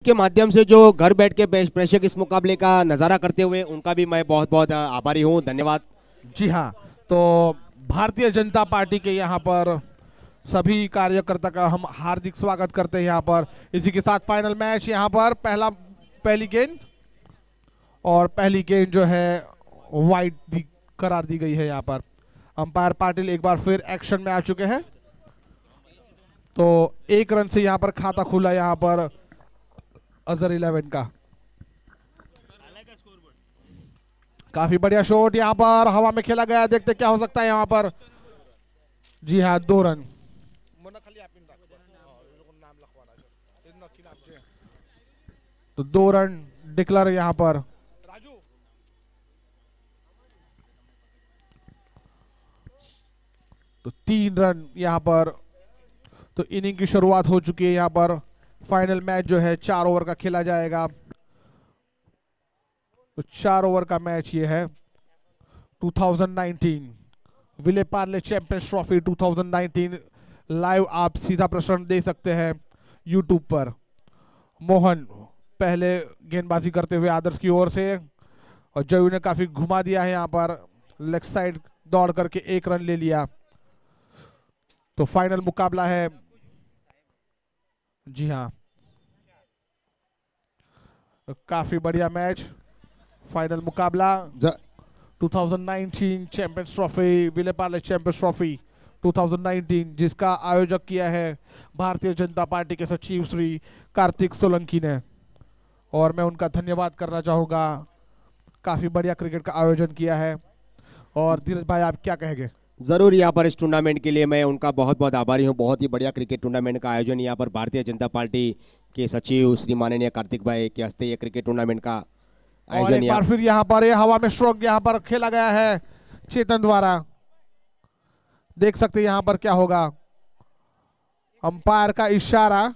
के माध्यम से जो घर बैठ के प्रेक्षक इस मुकाबले का नजारा करते हुए उनका भी मैं बहुत बहुत आभारी हूं, धन्यवाद। जी हाँ, तो भारतीय जनता पार्टी के यहाँ पर सभी कार्यकर्ता का हम हार्दिक स्वागत करते हैं यहाँ पर। इसी के साथ फाइनल मैच यहाँ पर पहली गेंद और पहली गेंद जो है वाइड करार दी गई है। यहाँ पर अंपायर पाटिल एक बार फिर एक्शन में आ चुके हैं। तो 1 रन से यहाँ पर खाता खुला यहाँ पर अजहर 11 का। काफी बढ़िया शॉट यहाँ पर हवा में खेला गया, देखते क्या हो सकता है यहाँ पर। जी हाँ, 2 रन। तो 2 रन डिक्लेयर यहाँ पर। तो 3 रन यहाँ पर। तो इनिंग की शुरुआत हो चुकी है यहाँ पर। फाइनल मैच जो है 4 ओवर का खेला जाएगा। तो 4 ओवर का मैच ये है। 2019 Vile Parle champions trophy 2019 live आप सीधा प्रसारण दे सकते हैं यूट्यूब पर। मोहन पहले गेंदबाजी करते हुए आदर्श की ओर से, और जयू ने काफी घुमा दिया है यहाँ पर। लेग साइड दौड़ करके 1 रन ले लिया। तो फाइनल मुकाबला है। जी हाँ, काफी बढ़िया मैच। फाइनल मुकाबला 2019 champions trophy Vile Parle champions trophy 2019 जिसका आयोजक किया है भारतीय जनता पार्टी के सचिव श्री कार्तिक सोलंकी ने, और मैं उनका धन्यवाद करना चाहूँगा। काफ़ी बढ़िया क्रिकेट का आयोजन किया है। और धीरज भाई आप क्या कहेंगे? जरूर, यहाँ पर इस टूर्नामेंट के लिए मैं उनका बहुत बहुत आभारी हूँ। बहुत ही बढ़िया क्रिकेट टूर्नामेंट का आयोजन यहाँ पर भारतीय जनता पार्टी के सचिव श्री माननीय कार्तिक भाई के हस्ते ये क्रिकेट टूर्नामेंट का और एक बार फिर यहाँ पर हवा में स्ट्रोक यहाँ पर खेला गया है चेतन द्वारा। देख सकते हैं यहाँ पर क्या होगा। अंपायर का इशारा।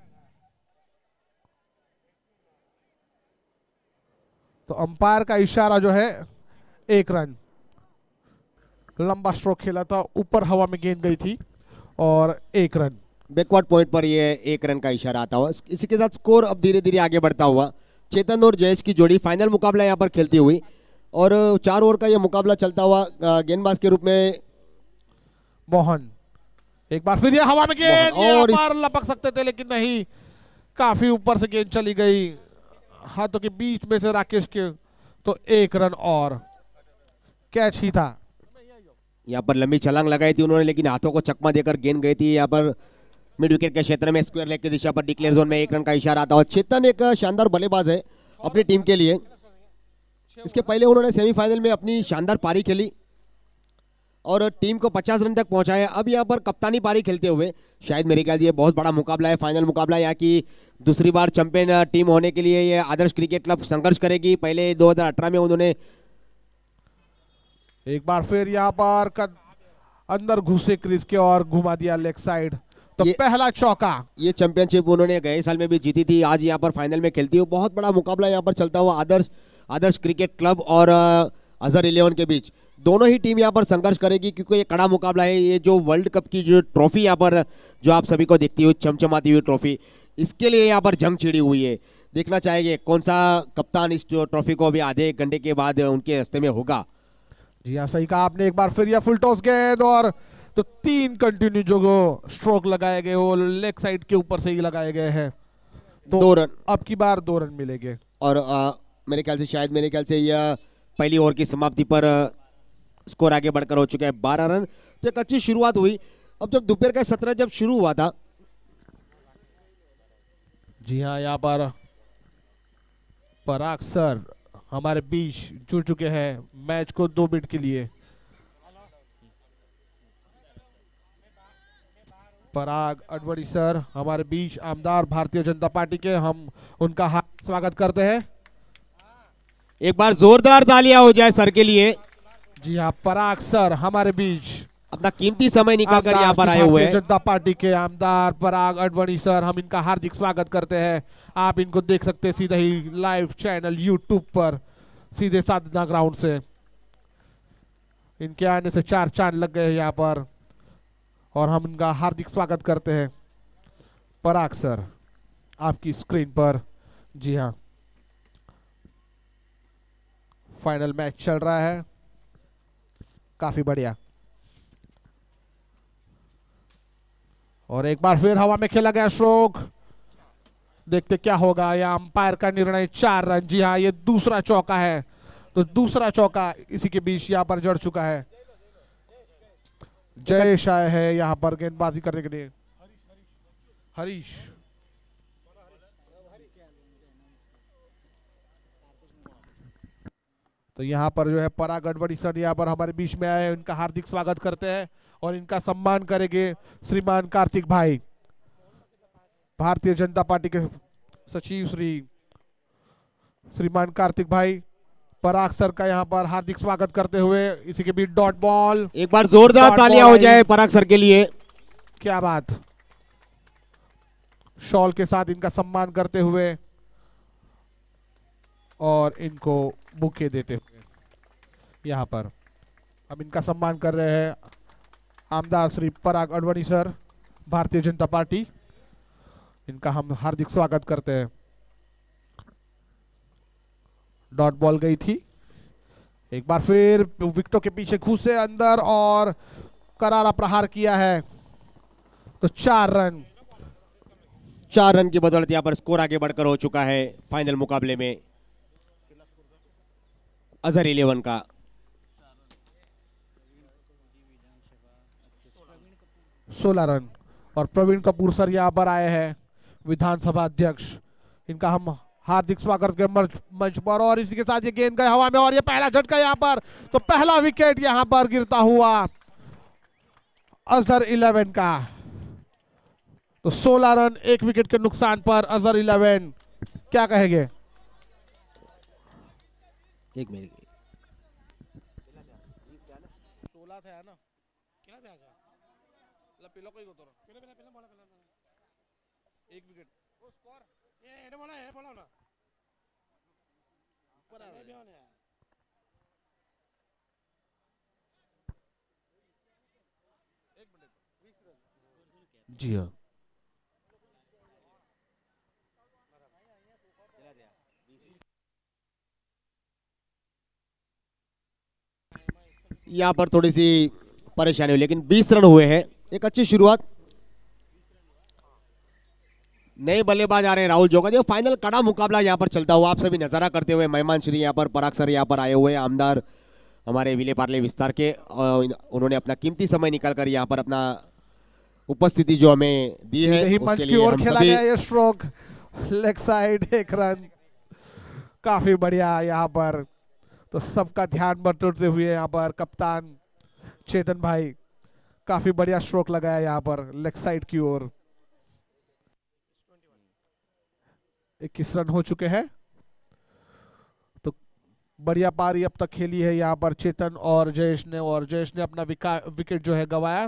तो अंपायर का इशारा जो है 1 रन। लंबा स्ट्रोक खेला था, ऊपर हवा में गेंद गई थी और 1 रन। बैकवर्ड पॉइंट पर ये 1 रन का इशारा आता हुआ। इसी के साथ स्कोर अब धीरे धीरे आगे बढ़ता हुआ। चेतन और जयेश की जोड़ी फाइनल मुकाबला यहाँ पर खेलती हुई, और 4 ओवर का यह मुकाबला चलता हुआ। गेंदबाज के रूप में मोहन, एक बार फिर ये हवा में गेंद, और बार लपक सकते थे लेकिन नहीं, काफी ऊपर से गेंद चली गई हाथों के बीच में से राकेश के। तो 1 रन और कैच ही था। यहाँ पर लंबी छलांग लगाई थी उन्होंने, लेकिन हाथों को चकमा देकर गेंद गई थी। यहाँ पर मिड विकेट के क्षेत्र में स्क्वायर लेग की दिशा पर डिक्लेयर जोन में 1 रन का इशारा आता है। चेतन एक शानदार बल्लेबाज है अपनी टीम के लिए। इसके पहले उन्होंने सेमीफाइनल में अपनी शानदार पारी खेली और टीम को 50 रन तक पहुंचाया। अब यहाँ पर कप्तानी पारी खेलते हुए शायद मेरे ख्याल से ये बहुत बड़ा मुकाबला है, फाइनल मुकाबला। यहाँ की दूसरी बार चैंपियन टीम होने के लिए ये आदर्श क्रिकेट क्लब संघर्ष करेगी। पहले 2018 में उन्होंने एक बार फिर यहाँ पर अंदर घुसे क्रीज के और घुमा दिया लेग साइड। तो पहला चौका। ये चैंपियनशिप उन्होंने गए साल में भी जीती थी, आज यहाँ पर फाइनल में खेलती हुई। बहुत बड़ा मुकाबला यहाँ पर चलता हुआ आदर्श क्रिकेट क्लब और अजहर 11 के बीच। दोनों ही टीम यहाँ पर संघर्ष करेगी क्योंकि ये कड़ा मुकाबला है। ये जो वर्ल्ड कप की जो ट्रॉफी यहाँ पर जो आप सभी को दिखती हुई चमचमाती हुई ट्रॉफी, इसके लिए यहाँ पर जंग छिड़ी हुई है। देखना चाहेंगे कौन सा कप्तान इस ट्रॉफी को अभी आधे 1 घंटे के बाद उनके हस्ते में होगा। जी हाँ, सही कहा आपने। एक बार फिर यह फुल टॉस गेंद, और तो 3 कंटिन्यू जो स्ट्रोक लगाए गए वो लेग साइड के ऊपर से ही लगाए गए हैं। तो 2 रन, अब की बार 2 रन मिलेंगे। और मेरे ख्याल से यह पहली ओवर की समाप्ति पर स्कोर आगे बढ़कर हो चुका है 12 रन। तो एक अच्छी शुरुआत हुई। अब जब दोपहर का 17 जब शुरू हुआ था, जी हाँ, यहाँ पर पराग सर हमारे बीच जुड़ चुके हैं मैच को 2 मिनट के लिए। पराग अडवाणी सर हमारे बीच आमदार भारतीय जनता पार्टी के, हम उनका हार्दिक स्वागत करते हैं। एक बार जोरदार तालियां हो जाए सर के लिए। जी हाँ, पराग सर हमारे बीच अपना कीमती समय निकालकर यहाँ पर आए हुए हैं। जनता पार्टी के आमदार पराग अडवाणी सर, हम इनका हार्दिक स्वागत करते हैं। आप इनको देख सकते हैं सीधा ही लाइव चैनल यूट्यूब पर, सीधे साधना ग्राउंड से। इनके आने से 4 चांद लग गए हैं यहाँ पर, और हम इनका हार्दिक स्वागत करते हैं। पराग सर आपकी स्क्रीन पर जी हाँ, फाइनल मैच चल रहा है, काफी बढ़िया। और एक बार फिर हवा में खेला गया स्ट्रोक, देखते क्या होगा। यहाँ अंपायर का निर्णय 4 रन। जी हाँ, ये दूसरा चौका है, तो दूसरा चौका इसी के बीच यहाँ पर जड़ चुका है। जयेश आए हैं यहाँ पर गेंदबाजी करने के लिए, हरीश। तो यहाँ पर जो है पराग गढ़वड़ी सर यहाँ पर हमारे बीच में आए, इनका हार्दिक स्वागत करते हैं और इनका सम्मान करेंगे श्रीमान कार्तिक भाई, भारतीय जनता पार्टी के सचिव श्रीमान कार्तिक भाई। पराग सर का यहाँ पर हार्दिक स्वागत करते हुए इसी के बीच डॉट बॉल, एक बार जोरदार तालियां हो जाए पराग सर के लिए। क्या बात, शॉल के साथ इनका सम्मान करते हुए और इनको बुके देते हुए यहाँ पर अब इनका सम्मान कर रहे हैं आमदार श्री पराग अडवाणी सर, भारतीय जनता पार्टी। इनका हम हार्दिक स्वागत करते हैं। डॉट बॉल गई थी, एक बार फिर विकेटों के पीछे घुसे अंदर और करारा प्रहार किया है, तो 4 रन। 4 रन की बदौलत यहाँ पर स्कोर आगे बढ़कर हो चुका है फाइनल मुकाबले में अजहर 11 का। 16 रन। और प्रवीण कपूर सर यहाँ पर आए हैं, विधानसभा अध्यक्ष। इनका हम हार्दिक स्वागत के मंच पर। और इसी के साथ ये गेंद गए हवा में और ये पहला झटका यहाँ पर, तो पहला विकेट यहाँ पर गिरता हुआ अजहर 11 का। तो 16 रन 1 विकेट के नुकसान पर अजहर 11, क्या कहेंगे? एक मिनट, 16 था ना, एक विकेट जी हाँ। यहाँ पर थोड़ी सी परेशानी हुई, लेकिन 20 रन हुए हैं, एक अच्छी शुरुआत। नए बल्लेबाज आ रहे हैं राहुल जोगा। जो फाइनल कड़ा मुकाबला यहाँ पर चलता हुआ आप सभी नजारा करते हुए मेहमान श्री यहाँ पर पराग सर यहाँ पर आए हुए आमदार हमारे विले पार्ले विस्तार के, उन्होंने अपना कीमती समय निकालकर यहाँ पर अपना उपस्थिति जो हमें दी है यही मंच की ओर खेला गया ये स्ट्रोक, लेग साइड 1 रन, काफी बढ़िया यहाँ पर। तो सबका ध्यान बटोरते हुए यहाँ पर कप्तान चेतन भाई काफी बढ़िया स्ट्रोक लगाया यहाँ पर लेग साइड की ओर। 21 रन हो चुके हैं, तो बढ़िया पारी अब तक खेली है यहाँ पर चेतन और जयेश ने, और जयेश ने अपना विकेट जो है गवाया,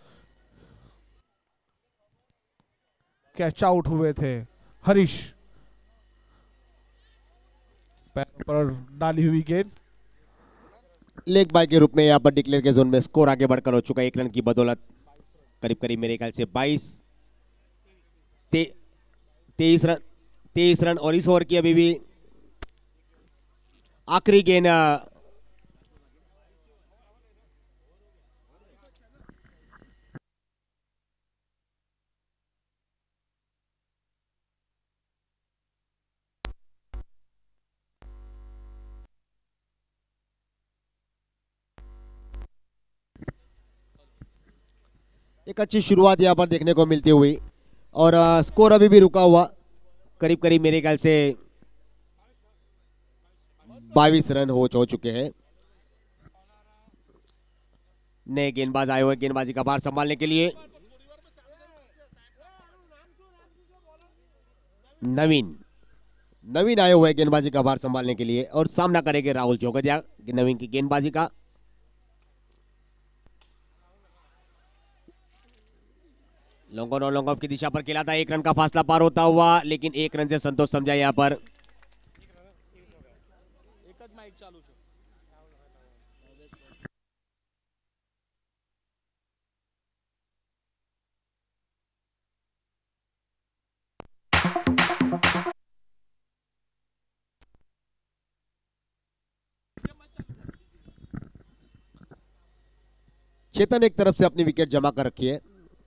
कैच आउट हुए थे। हरीश पैर पर डाली हुई गेंद, लेग बाय के रूप में यहाँ पर डिक्लेयर के जोन में स्कोर आगे बढ़कर हो चुका है 1 रन की बदौलत। करीब करीब मेरे ख्याल से 23 रन और इस ओवर की अभी भी आखिरी गेंद। एक अच्छी शुरुआत यहाँ पर देखने को मिलती हुई और स्कोर अभी भी रुका हुआ, करीब करीब मेरे ख्याल से 22 रन हो चुके हैं। नए गेंदबाज आए हुए गेंदबाजी का भार संभालने के लिए। नवीन आए हुए गेंदबाजी का भार संभालने के लिए और सामना करेंगे राहुल जोगदिया नवीन की गेंदबाजी का। लॉन्ग ऑन और लॉन्ग ऑफ की दिशा पर खेला था, 1 रन का फासला पार होता हुआ, लेकिन 1 रन से संतोष समझा यहाँ पर। चेतन एक तरफ से अपनी विकेट जमा कर रखी है।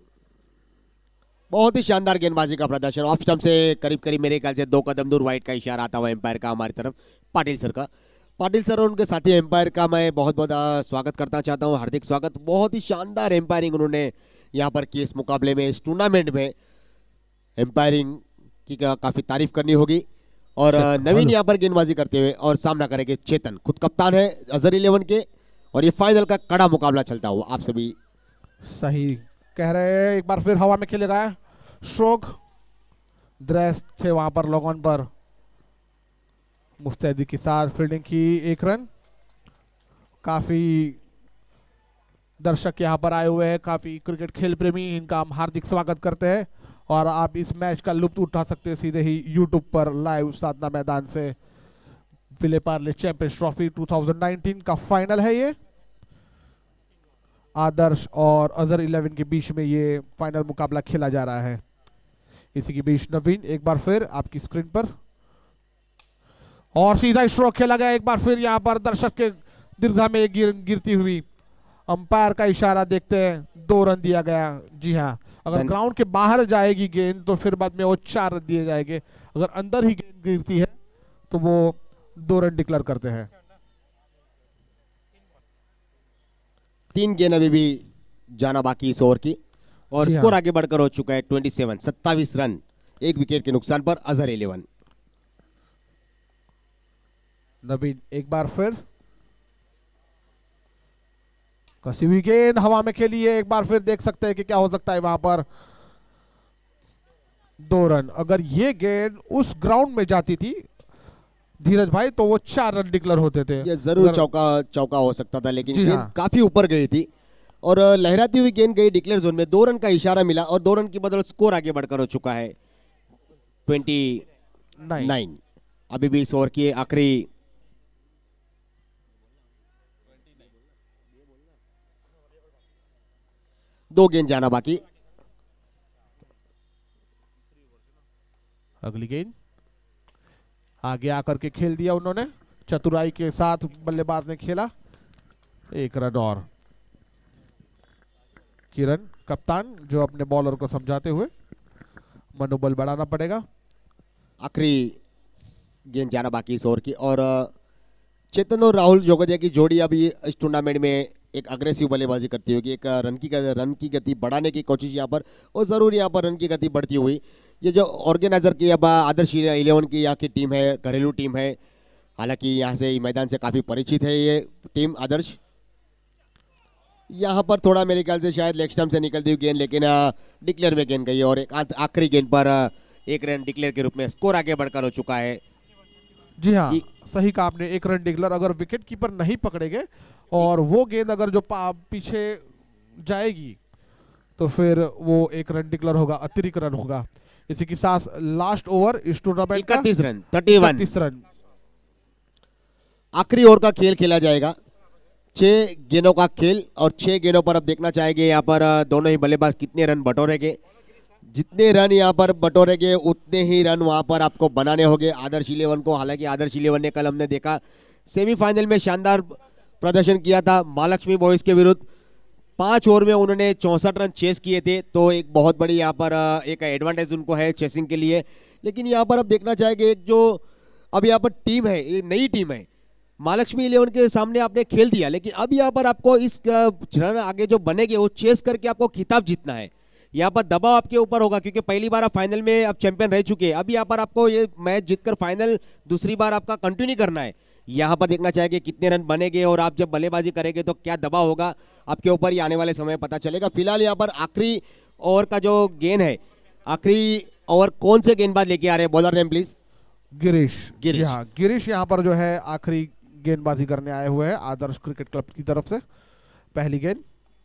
बहुत ही शानदार गेंदबाजी का प्रदर्शन। ऑफ स्टंप से करीब करीब मेरे ख्याल से 2 कदम दूर वाइड का इशारा आता हुआ एम्पायर का हमारी तरफ पाटिल सर का। पाटिल सर और उनके साथी एम्पायर का मैं बहुत बहुत स्वागत करना चाहता हूं, हार्दिक स्वागत। बहुत ही शानदार एम्पायरिंग उन्होंने यहाँ पर की इस मुकाबले में, इस टूर्नामेंट में। एम्पायरिंग की काफी तारीफ करनी होगी। और नवीन यहाँ पर गेंदबाजी करते हुए और सामना करेंगे चेतन, खुद कप्तान है अजहर 11 के। और ये फाइनल का कड़ा मुकाबला चलता हुआ आप सभी सही कह रहे हैं। एक बार फिर हवा में खेलेगा स्ट्रोक, ड्रेस थे वहां पर लॉग ऑन पर, मुस्तैदी के साथ फील्डिंग की, 1 रन। काफी दर्शक यहाँ पर आए हुए हैं, काफी क्रिकेट खेल प्रेमी, इनका हम हार्दिक स्वागत करते हैं। और आप इस मैच का लुत्फ उठा सकते हैं सीधे ही यूट्यूब पर लाइव साधना मैदान से। विले पार्ले चैंपियंस ट्रॉफी 2019 का फाइनल है ये। आदर्श और अजहर 11 के बीच में ये फाइनल मुकाबला खेला जा रहा है। इसी के बीच नवीन एक बार फिर आपकी स्क्रीन पर, और सीधा स्ट्रोक खेला गया। एक बार फिर यहाँ पर दर्शक के दीर्घा में गिरती हुई, अंपायर का इशारा देखते हैं 2 रन दिया गया। जी हाँ, अगर ग्राउंड के बाहर जाएगी गेंद तो फिर बाद में वो 4 रन दिए जाएंगे। अगर अंदर ही गेंद गिरती है तो वो 2 रन डिक्लेयर करते हैं। 3 गेंद अभी भी जाना बाकी इस ओवर की। और स्कोर आगे बढ़कर हो चुका है 27 रन, 1 विकेट के नुकसान पर अजहर 11। नवीन एक बार फिर, कसी हुई गेंद हवा में खेली है। एक बार फिर देख सकते हैं कि क्या हो सकता है वहां पर। 2 रन। अगर ये गेंद उस ग्राउंड में जाती थी धीरज भाई तो वो 4 रन डिक्लेयर होते थे। ये जरूर चौका हो सकता था, लेकिन गेंद काफी ऊपर गई थी और लहराती हुई गेंद गई डिक्लेयर जोन में। 2 रन का इशारा मिला और 2 रन की बदौलत स्कोर आगे बढ़कर हो चुका है 29। अभी भी इस ओवर की आखिरी 2 गेंद जाना बाकी। अगली गेंद आगे आकर के खेल दिया उन्होंने, चतुराई के साथ बल्लेबाज ने खेला। 1 रन और किरण कप्तान जो अपने बॉलर को समझाते हुए मनोबल बढ़ाना पड़ेगा। आखिरी गेंद जाना बाकी इस ओवर की। और चेतन और राहुल जोगदिया की जोड़ी अभी इस टूर्नामेंट में एक अग्रेसिव बल्लेबाजी करती होगी। एक रन की गति बढ़ाने की कोशिश यहाँ पर, और ज़रूर यहाँ पर रन की गति बढ़ती हुई। ये जो ऑर्गेनाइजर की अब आदर्श 11 की यहाँ की टीम है, घरेलू टीम है। हालांकि यहाँ से मैदान से काफ़ी परिचित है ये टीम आदर्श। यहाँ पर थोड़ा मेरे ख्याल से शायद लेग स्टंप से निकलती हुई गेंद, लेकिन डिक्लेयर में गेंद गई और एक आखिरी गेंद पर 1 रन डिक्लेयर के रूप में स्कोर आगे बढ़कर हो चुका है। जी हाँ, सही कहा आपने, 1 रन डिक्लेयर। अगर विकेट कीपर नहीं पकड़ेंगे और वो गेंद अगर जो पीछे जाएगी तो फिर वो 1 रन डिक्लेयर होगा, अतिरिक्त रन होगा। इसी के साथ लास्ट ओवर इस टूर्नामेंट का 31 रन, 31 रन। आखिरी ओवर का खेल खेला जाएगा, 6 गेंदों का खेल। और 6 गेंदों पर अब देखना चाहेंगे यहाँ पर दोनों ही बल्लेबाज कितने रन बटोरेंगे। जितने रन यहाँ पर बटोरेंगे उतने ही रन वहाँ पर आपको बनाने होंगे आदर्श 11 को। हालांकि आदर्श 11 ने कल हमने देखा सेमीफाइनल में शानदार प्रदर्शन किया था महालक्ष्मी बॉयज के विरुद्ध। 5 ओवर में उन्होंने 64 रन चेस किए थे, तो एक बहुत बड़ी यहाँ पर एक एडवांटेज उनको है चेसिंग के लिए। लेकिन यहाँ पर अब देखना चाहेंगे एक जो अब यहाँ पर टीम है, ये नई टीम है, महालक्ष्मी 11 के सामने आपने खेल दिया, लेकिन अब यहाँ पर आपको इस रन आगे जो बनेंगे वो चेस करके आपको खिताब जीतना है। यहाँ पर दबाव आपके ऊपर होगा क्योंकि पहली बार आप फाइनल में आप चैंपियन रह चुके हैं। अब यहाँ पर आपको ये मैच जीतकर फाइनल दूसरी बार आपका कंटिन्यू करना है। यहाँ पर देखना चाहेंगे कितने रन बनेंगे और आप जब बल्लेबाजी करेंगे तो क्या दबाव होगा आपके ऊपर, ही आने वाले समय पता चलेगा। फिलहाल यहाँ पर आखिरी ओवर का जो गेंद है, आखिरी ओवर कौन से गेंदबाज लेके आ रहे हैं? Bowler name please. गिरीश। हाँ, गिरीश यहाँ पर जो है आखिरी गेंदबाजी करने आए हुए हैं आदर्श क्रिकेट क्लब की तरफ से। पहली गेंद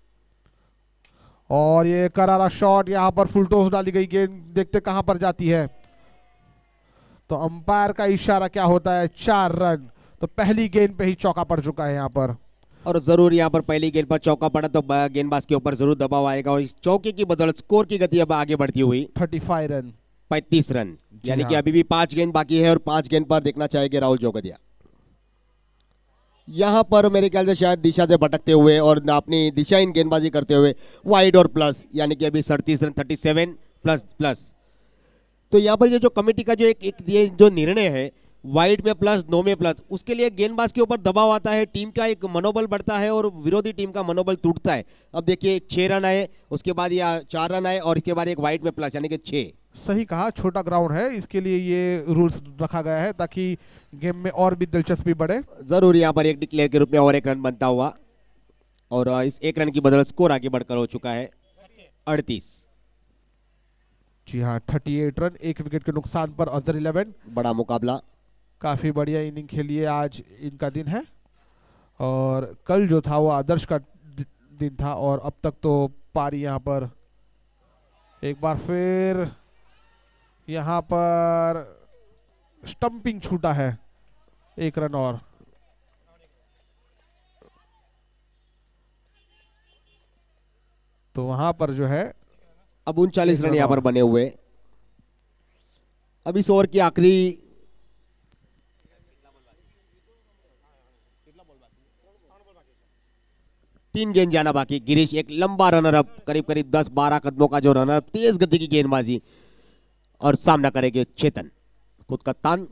और ये करारा शॉट, यहाँ पर फुल टॉस डाली गई गेंद, देखते कहां पर जाती है। तो अंपायर का इशारा क्या होता है? 4 रन। तो पहली गेंद पे ही चौका पड़ चुका है यहाँ पर। और जरूर यहाँ पर पहली गेंद पर चौका पड़ा तो गेंदबाज के ऊपर जरूर दबाव आएगा और इस चौके की बदौलत स्कोर की गति अब आगे बढ़ती हुई 35 रन, 35 रन, यानी कि अभी भी 5 गेंद बाकी है और 5 गेंद पर देखना चाहेंगे राहुल जोगदिया। यहाँ पर मेरे ख्याल से शायद दिशा से भटकते हुए और अपनी दिशाहीन गेंदबाजी करते हुए वाइड और प्लस, यानी कि अभी 37 रन 37 प्लस प्लस। तो यहाँ पर ये जो कमेटी का जो एक ये जो निर्णय है वाइड में प्लस 9 में प्लस, उसके लिए गेंदबाज के ऊपर दबाव आता है, टीम का एक मनोबल बढ़ता है और विरोधी टीम का मनोबल टूटता है। अब देखिए 6 रन आए, उसके बाद या 4 रन आए और इसके बाद एक वाइड में प्लस, यानी कि 6। सही कहा, छोटा ग्राउंड है, इसके लिए ये रूल्स रखा गया है ताकि गेम में और भी दिलचस्पी बढ़े। जरूर यहाँ पर एक डिक्लेयर के रूप में और एक रन बनता हुआ, और इस एक रन की बदौलत स्कोर आगे बढ़कर हो चुका है 38। जी हाँ, 38 रन, 1 विकेट के नुकसान पर अजहर 11। बड़ा मुकाबला, काफी बढ़िया इनिंग खेली है, आज इनका दिन है और कल जो था वो आदर्श का दिन था। और अब तक तो पारी यहाँ पर एक बार फिर यहाँ पर स्टंपिंग छूटा है, 1 रन और। तो वहां पर जो है अब 39 रन यहाँ पर बने हुए। अब इस ओवर की आखिरी 3 गेंद जाना बाकी। गिरीश एक लंबा रनर अप, करीब करीब 10-12 कदमों का जो रनर अप, तेज गति की गेंदबाजी, और सामना करेंगे चेतन, खुद का तान।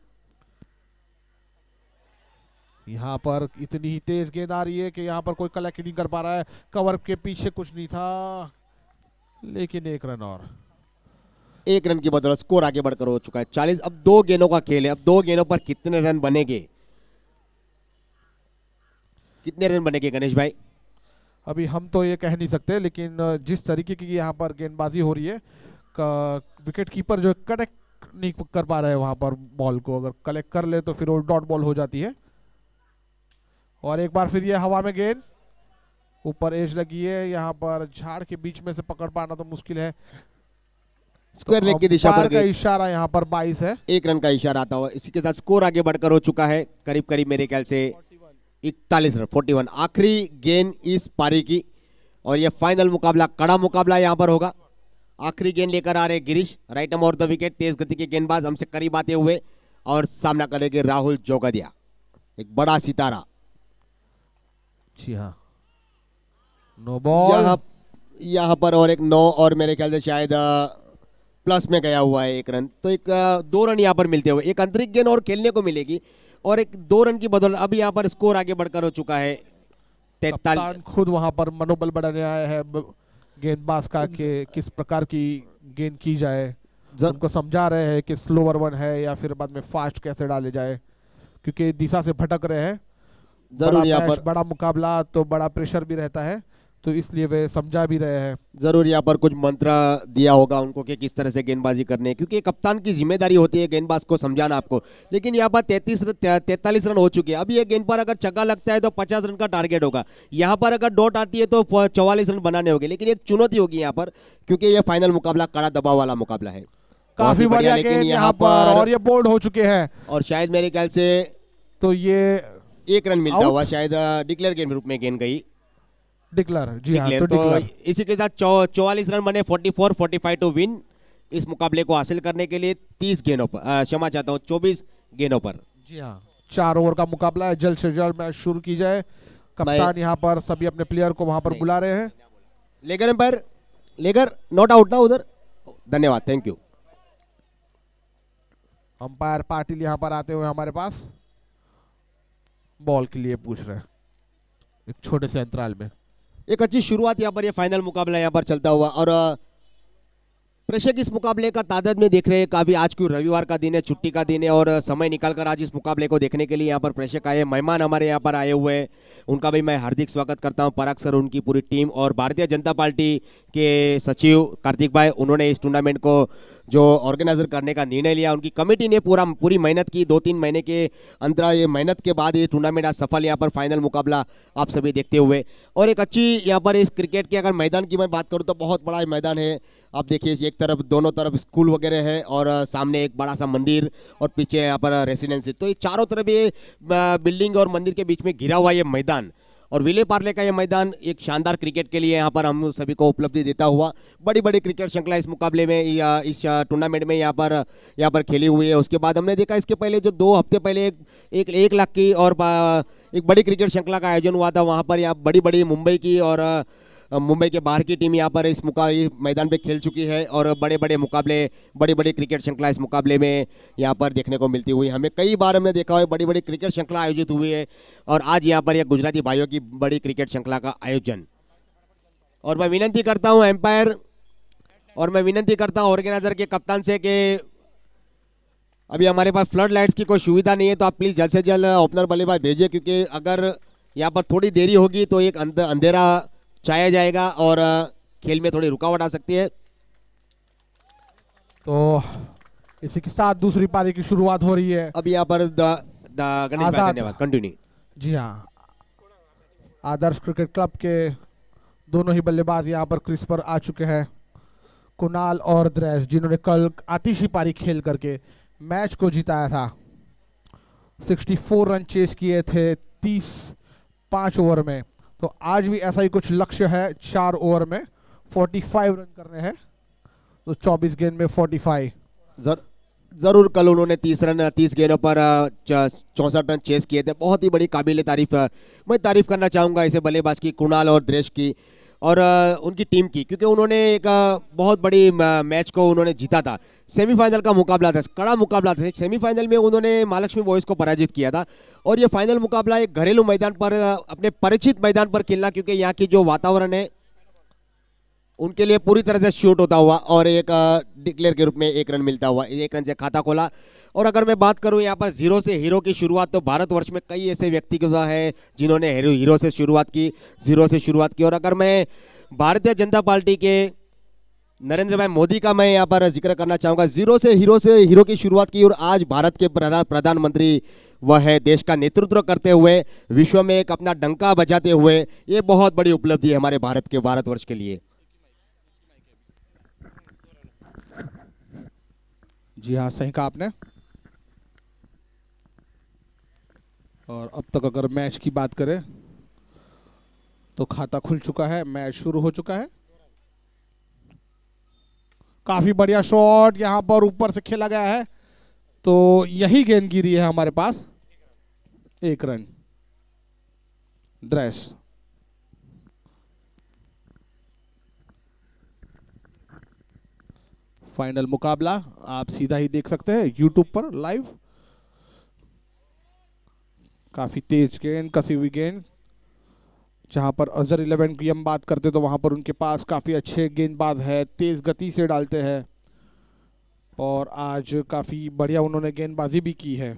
यहाँ पर इतनी ही तेज गेंद आ रही है कि यहाँ पर कोई कलेक्ट नहीं कर पा रहा है, कवर के पीछे कुछ नहीं था, लेकिन 1 रन और। 1 रन की बदौलत स्कोर आगे बढ़कर हो चुका है 40। अब 2 गेंदों का खेल है, अब 2 गेंदों पर कितने रन बनेंगे, कितने रन बनेंगे गणेश भाई? अभी हम तो ये कह नहीं सकते, लेकिन जिस तरीके की यहाँ पर गेंदबाजी हो रही है, विकेट कीपर जो कनेक्ट नहीं कर पा रहा है वहां पर बॉल को, अगर कलेक्ट कर ले तो फिर वो डॉट बॉल हो जाती है। और एक बार फिर ये हवा में गेंद ऊपर एज लगी है, यहाँ पर झाड़ के बीच में से पकड़ पाना तो मुश्किल है। स्क्वायर लेग की दिशा पर का इशारा यहाँ पर 22 है, 1 रन का इशारा आता हुआ। इसी के साथ स्कोर आगे बढ़कर हो चुका है करीब करीब मेरे ख्याल से 41 रन 41। आखिरी गेंद इस पारी की, और ये फाइनल मुकाबला, कड़ा मुकाबला यहाँ पर होगा। आखिरी गेंद लेकर आ रहे Girish, right arm over the wicket, तेज गति के गेंदबाज हमसे करीब आते हुए, और सामना करेंगे राहुल जोगदिया, एक बड़ा सितारा। जी हाँ, नो बॉल यहाँ पर, और एक 9 और मेरे ख्याल से शायद प्लस में गया हुआ है 1 रन, तो एक 2 रन यहाँ पर मिलते हुए, एक अंतरिक्ष गेंद और खेलने को मिलेगी, और एक 2 रन की बदौलत अब यहाँ पर स्कोर आगे बढ़कर हो चुका है 43। खुद वहां पर मनोबल बढ़ाने आया है गेंदबाज का कि किस प्रकार की गेंद की जाए, उनको समझा रहे हैं कि स्लोअर वन है या फिर बाद में फास्ट कैसे डाले जाए, क्योंकि दिशा से भटक रहे हैं। जरूर यहाँ पर बड़ा मुकाबला तो बड़ा प्रेशर भी रहता है, तो इसलिए वे समझा भी रहे हैं। जरूर यहाँ पर कुछ मंत्र दिया होगा उनको कि किस तरह से गेंदबाजी करनी है, क्योंकि कप्तान की जिम्मेदारी होती है गेंदबाज को समझाना आपको। लेकिन यहाँ पर 43 रन हो चुके हैं। अब ये गेंद पर अगर छक्का लगता है तो 50 रन का टारगेट होगा। यहाँ पर अगर डॉट आती है तो 44 रन बनाने होंगे, लेकिन एक चुनौती होगी यहाँ पर, क्योंकि ये फाइनल मुकाबला कड़ा दबाव वाला मुकाबला है। काफी बढ़िया, लेकिन यहाँ पर और ये बोल्ड हो चुके हैं, और शायद मेरे ख्याल से तो ये 1 रन मिलता हुआ, शायद डिक्लेयर के रूप में गेंद गई। डिक्लेयर, जी हाँ, तो इसी के साथ 44 रन बने, 44-45 टू विन इस मुकाबले को हासिल करने के लिए 30 गेंदों पर, क्षमा चाहता हूँ 24 गेंदों पर। जी हाँ, 4 ओवर का मुकाबला है, जल्द से जल्द मैच शुरू की जाए। कप्तान यहाँ पर सभी अपने प्लेयर को वहां पर बुला रहे हैं। लेगर एम्पायर, लेगर नॉट आउट ना उधर, धन्यवाद, थैंक यू। अंपायर पाटिल यहाँ पर आते हुए हमारे पास बॉल के लिए पूछ रहे हैं एक छोटे से अंतराल में। एक अच्छी शुरुआत यहाँ पर, ये फाइनल मुकाबला यहाँ पर चलता हुआ, और प्रेक्षक इस मुकाबले का तादाद में देख रहे हैं काफी। आज क्यों रविवार का दिन है, छुट्टी का दिन है, और समय निकालकर आज इस मुकाबले को देखने के लिए यहाँ पर प्रेक्षक आए, मेहमान हमारे यहाँ पर आए हुए हैं, उनका भी मैं हार्दिक स्वागत करता हूँ। पराग सर, उनकी पूरी टीम, और भारतीय जनता पार्टी के सचिव कार्तिक भाई, उन्होंने इस टूर्नामेंट को जो ऑर्गेनाइजर करने का निर्णय लिया, उनकी कमेटी ने पूरी मेहनत की, 2-3 महीने के अंतराल, ये मेहनत के बाद ये टूर्नामेंट आज सफल, यहाँ पर फाइनल मुकाबला आप सभी देखते हुए। और एक अच्छी यहाँ पर इस क्रिकेट के अगर मैदान की मैं बात करूँ तो बहुत बड़ा मैदान है। आप देखिए, एक तरफ, दोनों तरफ स्कूल वगैरह है, और सामने एक बड़ा सा मंदिर, और पीछे यहाँ पर रेसिडेंसी, तो ये चारों तरफ ये बिल्डिंग और मंदिर के बीच में घिरा हुआ ये मैदान, और विले पार्ले का ये मैदान एक शानदार क्रिकेट के लिए यहाँ पर हम सभी को उपलब्धि देता हुआ बड़ी बड़ी क्रिकेट श्रृंखला इस मुकाबले में या इस टूर्नामेंट में यहाँ पर खेली हुई है। उसके बाद हमने देखा इसके पहले जो 2 हफ्ते पहले एक लाख की और एक बड़ी क्रिकेट श्रृंखला का आयोजन हुआ था। वहाँ पर यहाँ बड़ी बड़ी मुंबई की और मुंबई के बाहर की टीम यहाँ पर इस मैदान पे खेल चुकी है और बड़े बड़े मुकाबले बड़ी बड़ी क्रिकेट श्रृंखला इस मुकाबले में यहाँ पर देखने को मिलती हुई हमें कई बार हमने देखा है बड़ी बड़ी क्रिकेट श्रृंखला आयोजित हुई है और आज यहाँ पर एक गुजराती भाइयों की बड़ी क्रिकेट श्रृंखला का आयोजन। और मैं विनती करता हूँ एम्पायर और मैं विनती करता हूँ ऑर्गेनाइजर के कप्तान से कि अभी हमारे पास फ्लड लाइट्स की कोई सुविधा नहीं है, तो आप प्लीज़ जल्द से जल्द ओपनर बल्लेबाज भेजिए, क्योंकि अगर यहाँ पर थोड़ी देरी होगी तो एक अंधेरा छाया जाएगा और खेल में थोड़ी रुकावट आ सकती है। तो इसी के साथ दूसरी पारी की शुरुआत हो रही है। अब यहाँ पर गणेश भाई धन्यवाद, कंटिन्यू। जी हाँ, आदर्श क्रिकेट क्लब के दोनों ही बल्लेबाज यहाँ पर क्रीज पर आ चुके हैं, कुणाल और द्रेस, जिन्होंने कल आतिशी पारी खेल करके मैच को जिताया था। 64 रन चेस किए थे 5 ओवर में, तो आज भी ऐसा ही कुछ लक्ष्य है। 4 ओवर में 45 रन करने हैं, तो 24 गेंद में 45। जरूर कल उन्होंने 30 गेंदों पर 64 रन चेस किए थे, बहुत ही बड़ी काबिल तारीफ मैं तारीफ करना चाहूँगा इसे बल्लेबाज की, कुणाल और द्रेश की और उनकी टीम की, क्योंकि उन्होंने एक बहुत बड़ी मैच को उन्होंने जीता था। सेमीफाइनल का मुकाबला था, कड़ा मुकाबला था। सेमीफाइनल में उन्होंने महालक्ष्मी बॉयज़ को पराजित किया था और ये फाइनल मुकाबला एक घरेलू मैदान पर, अपने परिचित मैदान पर खेलना, क्योंकि यहाँ की जो वातावरण है उनके लिए पूरी तरह से शूट होता हुआ और एक डिक्लेयर के रूप में 1 रन मिलता हुआ, 1 रन से खाता खोला। और अगर मैं बात करूं यहाँ पर जीरो से हीरो की शुरुआत, तो भारतवर्ष में कई ऐसे व्यक्तित्व है जिन्होंने हीरो से शुरुआत की, जीरो से शुरुआत की। और अगर मैं भारतीय जनता पार्टी के नरेंद्र भाई मोदी का मैं यहाँ पर जिक्र करना चाहूँगा, जीरो से हीरो की शुरुआत की और आज भारत के प्रधानमंत्री वह है, देश का नेतृत्व करते हुए, विश्व में एक अपना डंका बजाते हुए, ये बहुत बड़ी उपलब्धि है हमारे भारतवर्ष के लिए। जी हाँ, सही कहा आपने। और अब तक अगर मैच की बात करें तो खाता खुल चुका है, मैच शुरू हो चुका है। काफी बढ़िया शॉट यहां पर ऊपर से खेला गया है, तो यही गेंद गिरी है हमारे पास, 1 रन। ड्रेस फाइनल मुकाबला आप सीधा ही देख सकते हैं यूट्यूब पर लाइव। काफी तेज गेंद, कसी हुई गेंद, जहां पर अजहर 11 की हम बात करते तो वहां पर उनके पास काफी अच्छे गेंदबाज है, तेज गति से डालते हैं और आज काफी बढ़िया उन्होंने गेंदबाजी भी की है।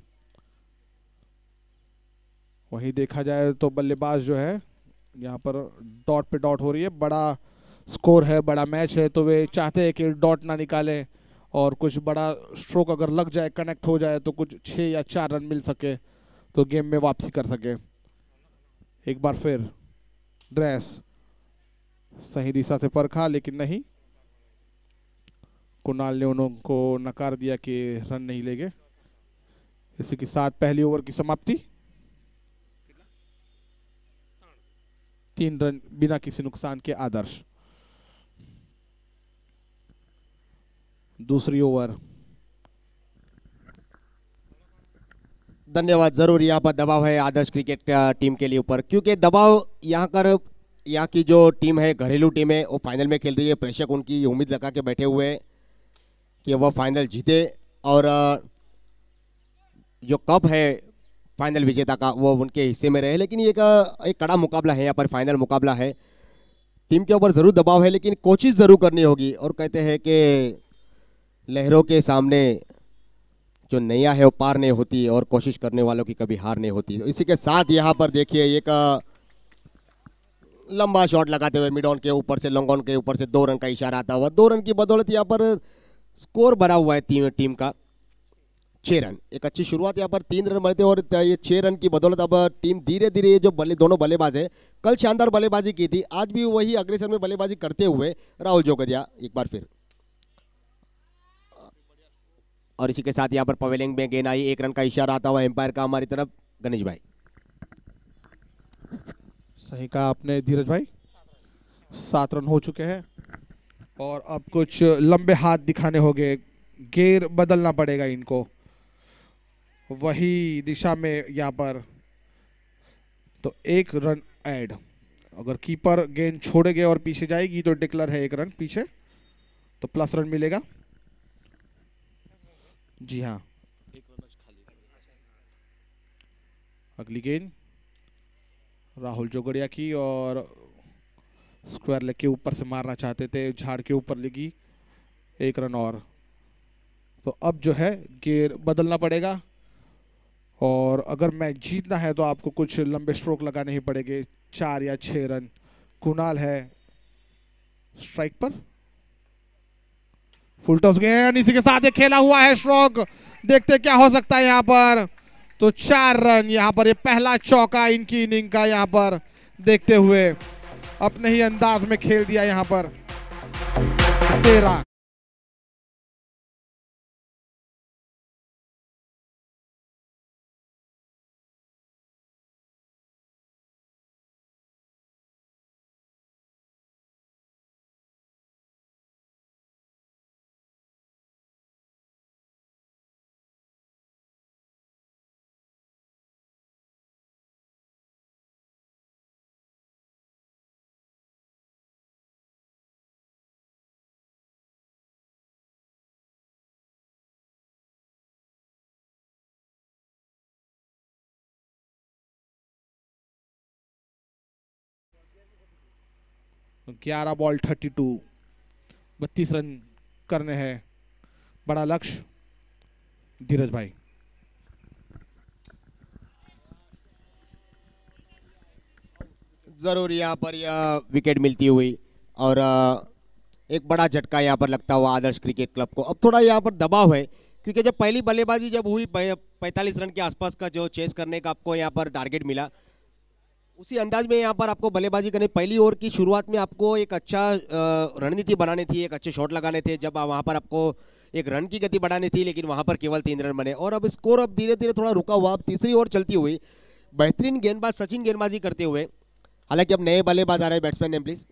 वहीं देखा जाए तो बल्लेबाज जो है यहाँ पर डॉट पे डॉट हो रही है, बड़ा स्कोर है, बड़ा मैच है, तो वे चाहते हैं कि डॉट ना निकालें और कुछ बड़ा स्ट्रोक अगर लग जाए, कनेक्ट हो जाए, तो कुछ 6 या 4 रन मिल सके तो गेम में वापसी कर सके। एक बार फिर ड्रेस सही दिशा से परखा, लेकिन नहीं, कुणाल ने उनको नकार दिया कि रन नहीं लेंगे। इसी के साथ पहली ओवर की समाप्ति, 3 रन बिना किसी नुकसान के आदर्श। दूसरी ओवर, धन्यवाद। जरूर यहाँ पर दबाव है आदर्श क्रिकेट टीम के लिए ऊपर, क्योंकि दबाव यहाँ की जो टीम है, घरेलू टीम है, वो फाइनल में खेल रही है। प्रेक्षक उनकी उम्मीद लगा के बैठे हुए हैं कि वह फाइनल जीते और जो कप है फाइनल विजेता का वो उनके हिस्से में रहे। लेकिन ये एक कड़ा मुकाबला है, यहाँ पर फाइनल मुकाबला है, टीम के ऊपर ज़रूर दबाव है, लेकिन कोशिश ज़रूर करनी होगी। और कहते हैं कि लहरों के सामने जो नैया है वो पार नहीं होती और कोशिश करने वालों की कभी हार नहीं होती। तो इसी के साथ यहाँ पर देखिए एक लंबा शॉट लगाते हुए मिड ऑन के ऊपर से, लॉन्ग ऑन के ऊपर से 2 रन का इशारा आता हुआ, 2 रन की बदौलत यहाँ पर स्कोर बना हुआ है टीम का 6 रन। एक अच्छी शुरुआत यहाँ पर 3 रन बने थे और ये 6 रन की बदौलत अब टीम धीरे धीरे, ये जो दोनों बल्लेबाज है, कल शानदार बल्लेबाजी की थी, आज भी वही अग्रेसर में बल्लेबाजी करते हुए राहुल जोगदिया एक बार फिर। और इसी के साथ यहाँ पर पवेलिंग में गेंद आई, 1 रन का इशारा आता हुआ एम्पायर का हमारी तरफ, गणेश भाई। सही कहा आपने धीरज भाई, 7 रन हो चुके हैं और अब कुछ लंबे हाथ दिखाने होंगे, गेयर बदलना पड़ेगा इनको वही दिशा में यहाँ पर। तो 1 रन ऐड, अगर कीपर गेंद छोड़ेगे और पीछे जाएगी तो डिक्लेयर है 1 रन पीछे, तो प्लस रन मिलेगा। जी हाँ, अगली गेंद राहुल जोगड़िया की और स्क्वायर लेग के ऊपर से मारना चाहते थे, झाड़ के ऊपर लगी, 1 रन और। तो अब जो है गेयर बदलना पड़ेगा और अगर मैच जीतना है तो आपको कुछ लंबे स्ट्रोक लगाने ही पड़ेंगे, 4 या 6 रन। कुणाल है स्ट्राइक पर, फुल टॉस गेंद, इसी के साथ एक खेला हुआ है स्ट्रोक, देखते क्या हो सकता है यहाँ पर। तो 4 रन यहाँ पर, ये पहला चौका इनकी इनिंग का यहाँ पर देखते हुए अपने ही अंदाज में खेल दिया यहाँ पर 13। तो 11 बॉल 32, 32 रन करने हैं, बड़ा लक्ष्य धीरज भाई। जरूर यहाँ पर यह विकेट मिलती हुई और एक बड़ा झटका यहाँ पर लगता हुआ आदर्श क्रिकेट क्लब को। अब थोड़ा यहाँ पर दबाव है क्योंकि जब पहली बल्लेबाजी जब हुई 45 रन के आसपास का जो चेस करने का आपको यहाँ पर टारगेट मिला, उसी अंदाज में यहाँ पर आपको बल्लेबाजी करनी। पहली ओवर की शुरुआत में आपको एक अच्छा रणनीति बनानी थी, एक अच्छे शॉट लगाने थे, जब वहाँ पर आपको एक रन की गति बढ़ानी थी, लेकिन वहाँ पर केवल 3 रन बने और अब स्कोर अब धीरे धीरे थोड़ा रुका हुआ। अब तीसरी ओवर चलती हुई बेहतरीन गेंदबाज सचिन गेंदबाजी करते हुए, हालांकि अब नए बल्लेबाज आ रहे हैं, बैट्समैन ने प्लीज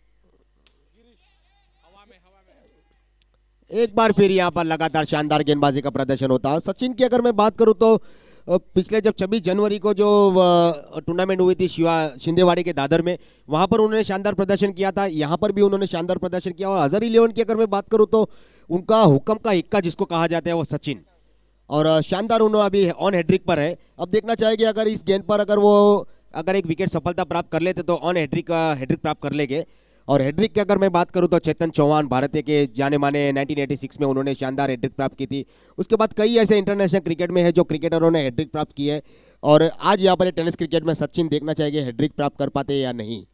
एक बार फिर यहाँ पर लगातार शानदार गेंदबाजी का प्रदर्शन होता है सचिन की। अगर मैं बात करूँ तो पिछले जब 26 जनवरी को जो टूर्नामेंट हुई थी शिवा शिंदेवाड़ी के दादर में, वहां पर उन्होंने शानदार प्रदर्शन किया था, यहाँ पर भी उन्होंने शानदार प्रदर्शन किया। और अजहर 11 की अगर मैं बात करूँ तो उनका हुक्म का इक्का जिसको कहा जाता है वो सचिन, और शानदार उन्होंने अभी ऑन हैट्रिक पर है। अब देखना चाहेंगे अगर इस गेंद पर अगर एक विकेट सफलता प्राप्त कर लेते तो ऑन हैट्रिक प्राप्त कर लेंगे। और हैट्रिक की अगर मैं बात करूं तो चेतन चौहान भारतीय के जाने माने 1986 में उन्होंने शानदार हैट्रिक प्राप्त की थी। उसके बाद कई ऐसे इंटरनेशनल क्रिकेट में है जो क्रिकेटरों ने हैट्रिक प्राप्त की है, और आज यहाँ पर टेनिस क्रिकेट में सचिन देखना चाहिए हैट्रिक प्राप्त कर पाते या नहीं।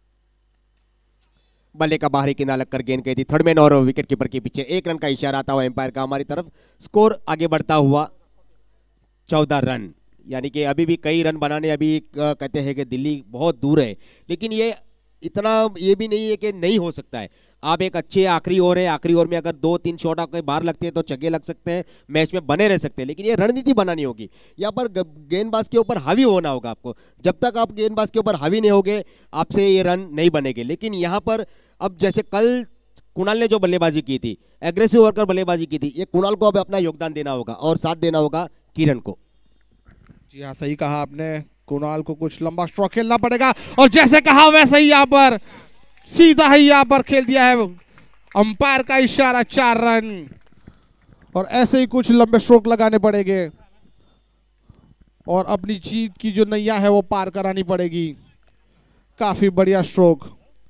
बल्ले का बाहरी किनारा लगकर गेंद गई थी थर्ड मैन और विकेट कीपर के पीछे, 1 रन का इशारा आता हुआ एम्पायर का हमारी तरफ। स्कोर आगे बढ़ता हुआ 14 रन, यानी कि अभी भी कई रन बनाने अभी कहते हैं कि दिल्ली बहुत दूर है, लेकिन ये भी नहीं है कि नहीं हो सकता है। आप एक अच्छे आखिरी ओवर है, आखिरी ओवर में अगर 2-3 शॉट आपके बाहर लगते हैं तो छक्के लग सकते हैं, मैच में बने रह सकते हैं, लेकिन ये रणनीति बनानी होगी। यहाँ पर गेंदबाज के ऊपर हावी होना होगा आपको, जब तक आप गेंदबाज के ऊपर हावी नहीं होगे आपसे ये रन नहीं बनेंगे। लेकिन यहाँ पर अब जैसे कल कुणाल ने जो बल्लेबाजी की थी, एग्रेसिव होकर बल्लेबाजी की थी, ये कुणाल को अब अपना योगदान देना होगा और साथ देना होगा किरण को। जी हाँ, सही कहा आपने, कुणाल को कुछ लंबा स्ट्रोक खेलना पड़ेगा और जैसे कहा वैसे ही यहाँ पर सीधा ही यहाँ पर खेल दिया है, अंपायर का इशारा, 4 रन। और ऐसे ही कुछ लंबे स्ट्रोक लगाने पड़ेंगे और अपनी जीत की जो नैया है वो पार करानी पड़ेगी। काफी बढ़िया स्ट्रोक।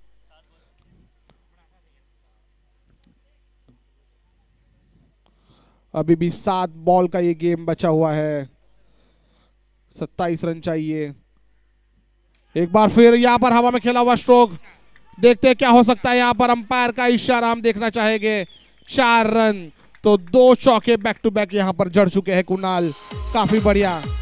अभी भी 7 बॉल का ये गेम बचा हुआ है, 27 रन चाहिए। एक बार फिर यहाँ पर हवा में खेला हुआ स्ट्रोक, देखते हैं क्या हो सकता है। यहाँ पर अंपायर का इशारा हम देखना चाहेंगे, 4 रन। तो 2 चौके बैक टू बैक यहाँ पर जड़ चुके हैं कुणाल, काफी बढ़िया।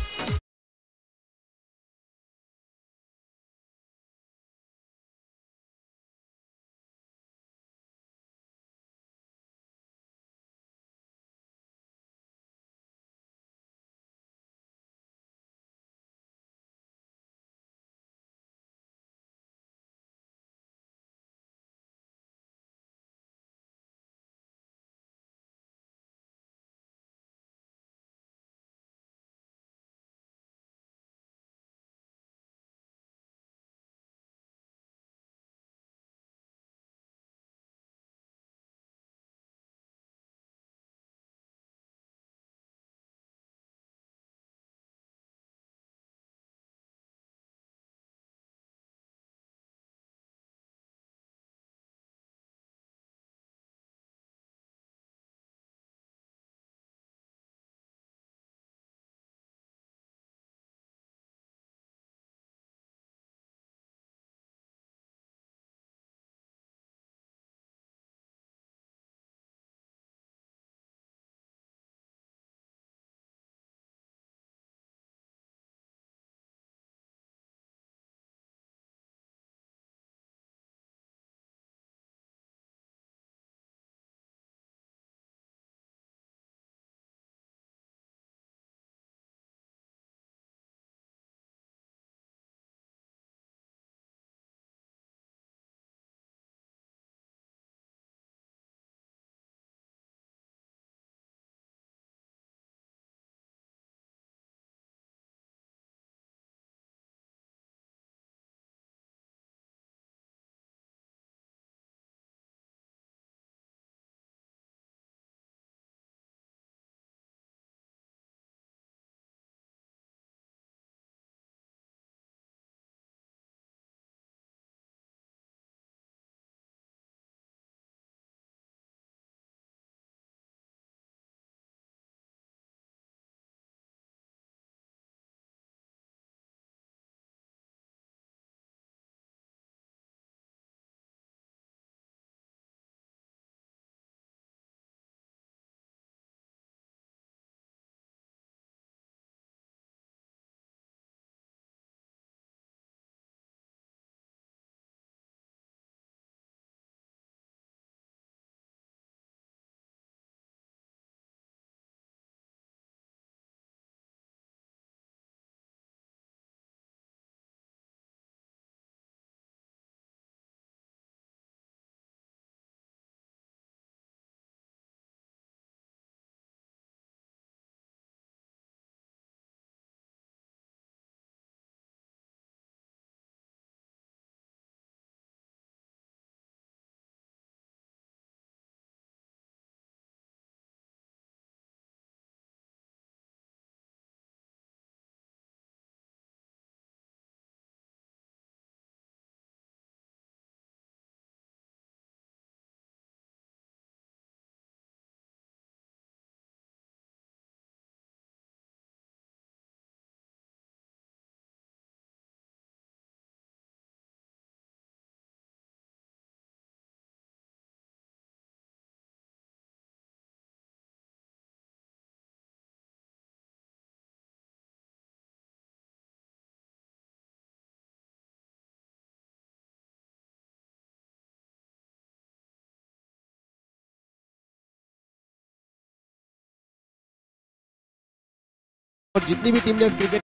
और जितनी भी टीम ने क्रिकेट